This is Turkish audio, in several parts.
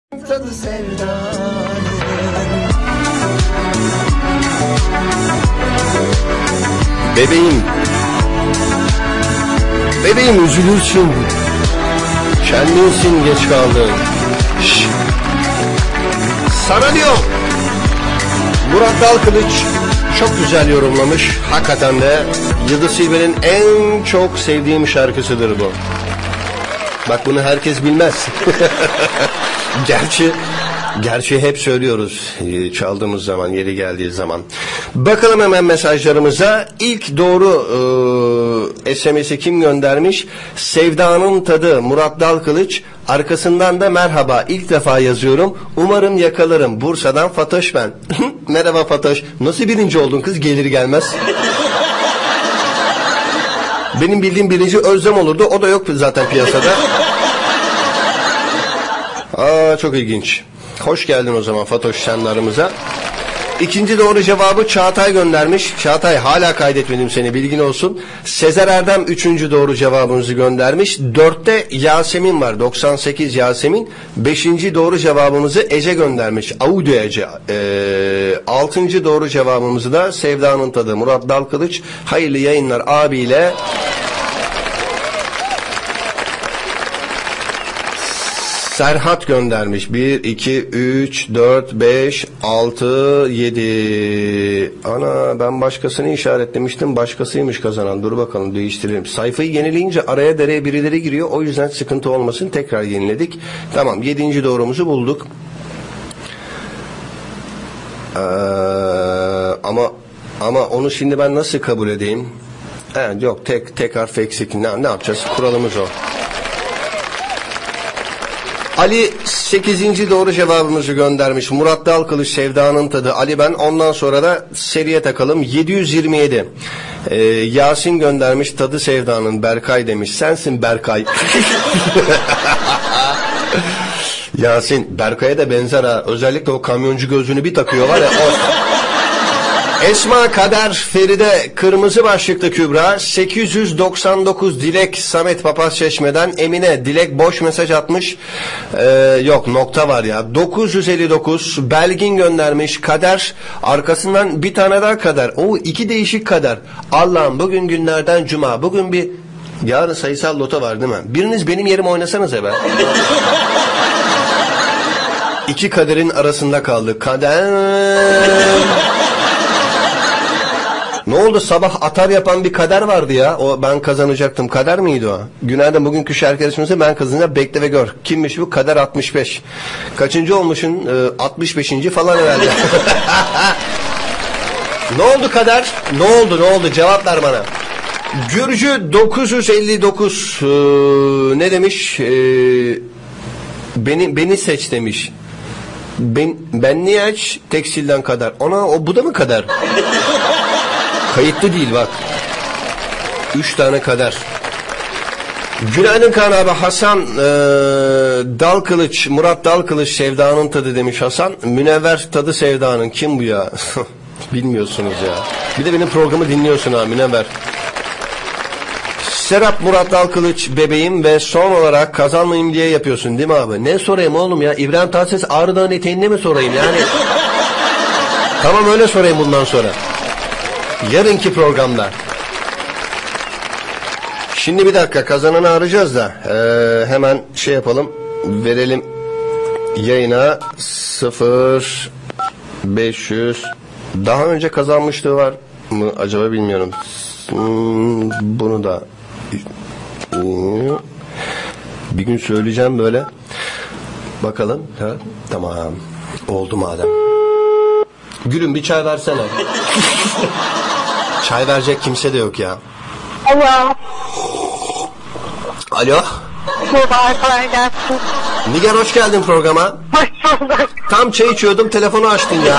Tadı sevdanın. Bebeğim, bebeğim üzülürsün, kendinsin geç kaldın. Şşş. Sana diyor, Murat Dalkılıç çok güzel yorumlamış. Hakikaten de Yıldız Silbe'nin en çok sevdiğim şarkısıdır bu. Bak bunu herkes bilmez. Gerçi hep söylüyoruz çaldığımız zaman, yeri geldiği zaman. Bakalım hemen mesajlarımıza. İlk doğru SMS'i kim göndermiş? Sevdanın tadı Murat Dalkılıç. Arkasından da merhaba, ilk defa yazıyorum. Umarım yakalarım. Bursa'dan Fatoş ben. Merhaba Fatoş. Nasıl birinci oldun kız gelir gelmez? Benim bildiğim birinci Özlem olurdu. O da yok zaten piyasada. Çok ilginç. Hoş geldin o zaman Fatoş sen de aramıza. İkinci doğru cevabı Çağatay göndermiş. Çağatay hala kaydetmedim seni, bilgin olsun. Sezer Erdem üçüncü doğru cevabımızı göndermiş. 4'te Yasemin var, 98 Yasemin. 5. doğru cevabımızı Ece göndermiş. Audio Ece. 6. doğru cevabımızı da Sevdanın tadı Murat Dalkılıç. Hayırlı yayınlar abiyle. Serhat göndermiş. 1, 2, 3, 4, 5, 6, 7. Ana ben başkasını işaretlemiştim. Başkasıymış kazanan. Dur bakalım değiştirelim. Sayfayı yenileyince araya dereye birileri giriyor. O yüzden sıkıntı olmasın. Tekrar yeniledik. Tamam 7. doğrumuzu bulduk. Ama onu şimdi ben nasıl kabul edeyim? Yok tek harf eksik. Ne yapacağız? Kuralımız o. Ali 8. doğru cevabımızı göndermiş. Murat Dalkılıç Sevdanın tadı. Ali ben. Ondan sonra da seriye takalım. 727. Yasin göndermiş. Tadı Sevdanın. Berkay demiş. Sensin Berkay. Yasin Berkay'a da benzer ha. Özellikle o kamyoncu gözünü bir takıyor var ya. Esma Kader Feride kırmızı başlıklı Kübra 899 Dilek Samet Papazçeşme'den Emine Dilek boş mesaj atmış. Yok nokta var ya. 959 Belgin göndermiş. Kader arkasından bir tane daha Kader. İki değişik Kader. Allah'ım bugün günlerden cuma. Bugün bir yarın sayısal loto var değil mi? Biriniz benim yerime oynasanıza be. İki kaderin arasında kaldı. Kader. Ne oldu sabah atar yapan bir Kader vardı ya. O ben kazanacaktım. Kader miydi o? Günaydın bugünkü şarkı yarışması ben kazanacağım. Bekle ve gör. Kimmiş bu? Kader 65. Kaçıncı olmuşsun? 65. falan herhalde. Ne oldu Kader? Ne oldu? Cevap ver bana. Gürcü 959 ne demiş? Beni seç demiş. Ben niye aç? Tekstilden Kader. Bu da mı Kader? Kayıtlı değil bak. 3 tane Kader. Günaydın Kaan abi. Hasan Dalkılıç, Murat Dalkılıç Sevdanın tadı demiş Hasan. Münevver tadı Sevdanın. Kim bu ya? Bilmiyorsunuz ya. Bir de benim programı dinliyorsun ha Münevver. Serap Murat Dalkılıç bebeğim ve son olarak kazanmayayım diye yapıyorsun değil mi abi? Ne sorayım oğlum ya? İbrahim Tatlıses Ağrı Dağı'nın eteğinde mi sorayım yani? Tamam öyle sorayım bundan sonra. Yarınki programda. Şimdi bir dakika kazananı arayacağız da hemen şey yapalım, verelim yayına. 0500 daha önce kazanmışlığı var mı acaba bilmiyorum. Bunu da bir gün söyleyeceğim böyle. Bakalım. Tamam. Oldu madem. Gülüm bir çay versene. Çay verecek kimse de yok ya. Alo. Alo. Merhaba, kolay gelsin. Nigar hoş geldin programa. Hoş bulduk. Tam çay içiyordum telefonu açtın ya.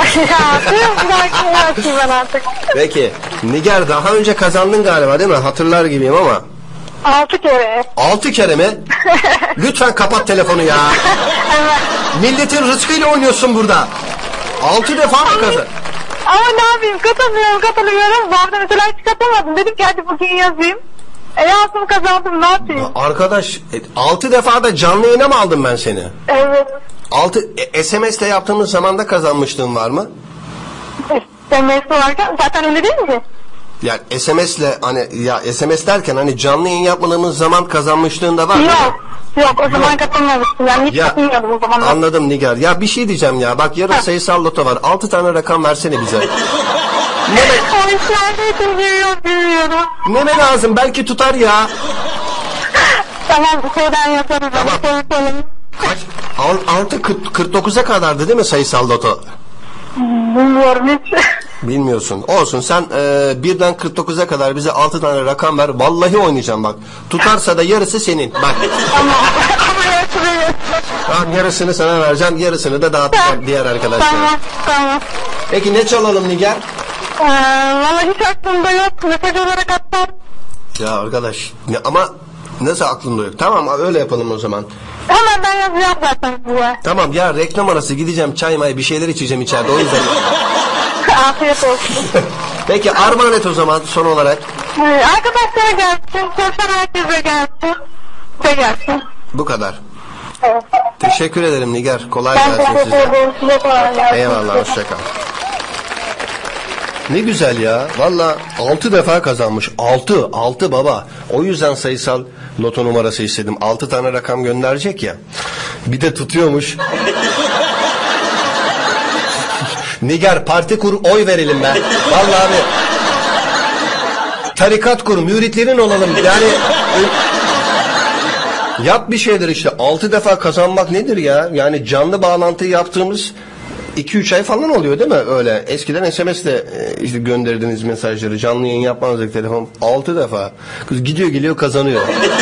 Ben artık. Peki. Nigar daha önce kazandın galiba değil mi? Hatırlar gibiyim ama. 6 kere. 6 kere mi? Lütfen kapat telefonu ya. Evet. Milletin rızkıyla oynuyorsun burada. 6 defa mı kazandın? Ama ne yapayım, katılıyorum. Bu arada mesela hiç katılmadım. Dedim ki hadi bugün yazayım. Yazdım kazandım, ne yapayım? Arkadaş 6 defa da canlı yayına mı aldım ben seni? Evet. SMS'le yaptığımız zamanda kazanmışlığın var mı? SMS varken zaten öyle değil mi ki? Yani SMS'le hani ya SMS derken hani canlı yayın yapmadığımız zaman kazanmışlığın da var mı? Yok o zaman katılmamıştım. Yani hiç katılmıyordum o zaman. Anladım Nigar. Ya bir şey diyeceğim ya. Bak yarın sayısal loto var. 6 tane rakam versene bize. O işlerde için bilmiyorum. Neme lazım? Belki tutar ya. Tamam bu şeyden yaparız. Tamam. Kaç? 49'a kadardı değil mi sayısal loto? Bilmiyorum hiç. Bilmiyorsun. Olsun sen birden 49'a kadar bize 6 tane rakam ver. Vallahi oynayacağım bak. Tutarsa da yarısı senin. Bak. Tamam. Ama yarısı. Tamam yarısını sana vereceğim. Yarısını da dağıtacağım diğer arkadaşlara. Tamam. Peki ne çalalım Nigar? Vallahi hiç aklımda yok. Mesaj olarak attım. Ya arkadaş ama nasıl aklımda yok? Tamam öyle yapalım o zaman. Hemen ben yazacağım zaten size. Tamam ya reklam arası gideceğim çay may bir şeyler içeceğim içeride o yüzden. Afiyet olsun. Peki armağan et o zaman son olarak. Arkadaşlara gelsin. Çalışan herkese gelsin. Size gelsin. Bu kadar. Evet. Teşekkür ederim Nigar. Kolay Ben gelsin teşekkür size. ederim. Size kolay gelsin. Eyvallah hoşçakal. Ne güzel ya. Valla 6 defa kazanmış. 6 baba. O yüzden sayısal loto numarası istedim. 6 tane rakam gönderecek ya. Bir de tutuyormuş. Nigar parti kur oy verelim be. Vallahi abi. Tarikat kur müritlerin olalım. Yani yap bir şeyler işte. 6 defa kazanmak nedir ya? Yani canlı bağlantı yaptığımız 2-3 ay falan oluyor değil mi öyle? Eskiden SMS'le işte gönderdiğiniz mesajları canlı yayın yapmazdık telefon. 6 defa. Kız gidiyor geliyor kazanıyor.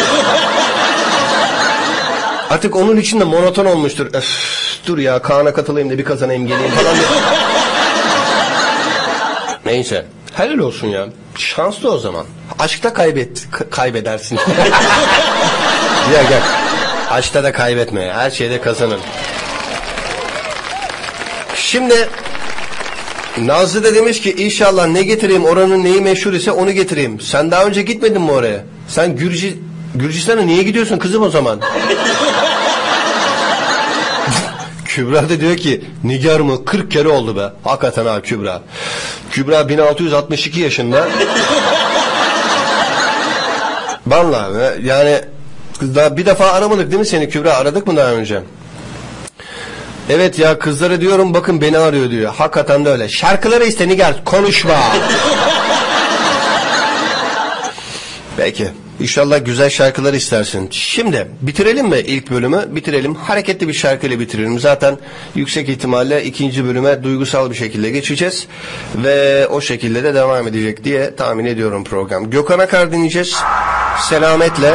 Artık onun için de monoton olmuştur. Öf, dur ya Kaan'a katılayım da bir kazanayım geleyim falan diye. Neyse. Helal olsun ya. Şanslı o zaman. Aşkta kaybedersin. Gel. Aşkta da kaybetme. Her şeyde kazanın. Şimdi Nazlı da demiş ki inşallah ne getireyim oranın neyi meşhur ise onu getireyim. Sen daha önce gitmedin mi oraya? Sen Gürcistan'a niye gidiyorsun kızım o zaman? Kübra da diyor ki Nigar mı 40 kere oldu be. Hakikaten ha Kübra. Kübra 1662 yaşında. Vallahi yani daha bir defa aramadık değil mi seni Kübra? Aradık mı daha önce? Evet ya kızlara diyorum bakın beni arıyor diyor. Hakikaten de öyle. Şarkıları iste Nigar konuşma. Peki. İnşallah güzel şarkılar istersin. Şimdi bitirelim mi ilk bölümü? Bitirelim. Hareketli bir şarkıyla bitirelim. Zaten yüksek ihtimalle ikinci bölüme duygusal bir şekilde geçeceğiz. Ve o şekilde de devam edecek diye tahmin ediyorum program. Gökhan Akar dinleyeceğiz. Selametle.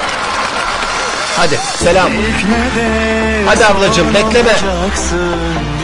Hadi selam. Hadi ablacığım bekleme.